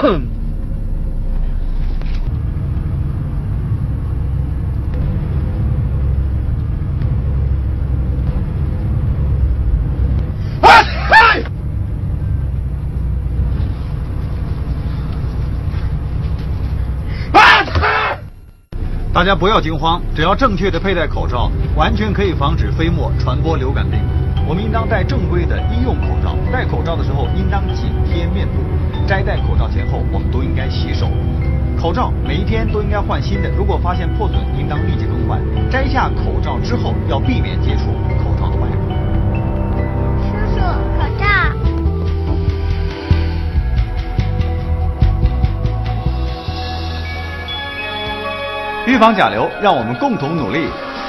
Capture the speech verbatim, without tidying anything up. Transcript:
大家不要惊慌，只要正确的佩戴口罩，完全可以防止飞沫传播流感病。我们应当戴正规的医用口罩，戴口罩的时候应当紧贴面部，摘戴口罩前后我们都应该洗手。口罩每一天都应该换新的，如果发现破损，应当立即更换。摘下口罩之后，要避免接触口罩的外部。 叔叔，口罩。 预防甲流，让我们共同努力。